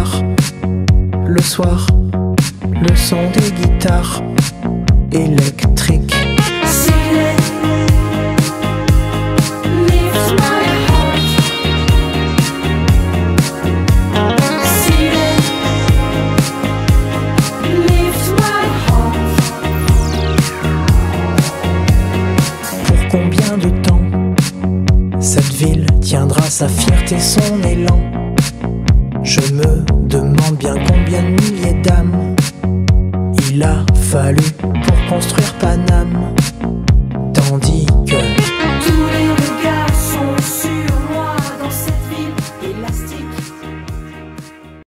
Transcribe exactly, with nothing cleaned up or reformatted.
tard. Le soir, le son des guitares électriques. Pour combien de temps cette ville tiendra sa fierté, son élan? Je me demande bien combien de milliers d'âmes il a fallu pour construire Paname, tandis que